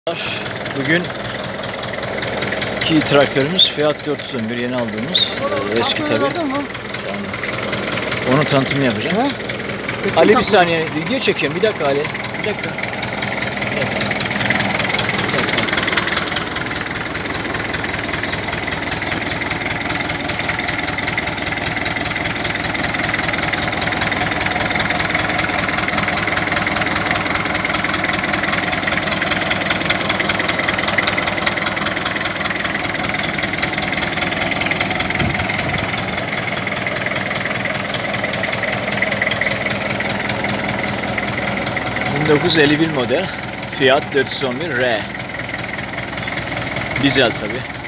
Bugün iki traktörümüz Fiat 411 yeni aldığımız eski tabi. Onun tanıtımını yapacağım. He? Ali bir saniye video çekiyorum. Bir dakika Ali. Bir dakika. 1951 model Fiat 411 R. Dizel tabi.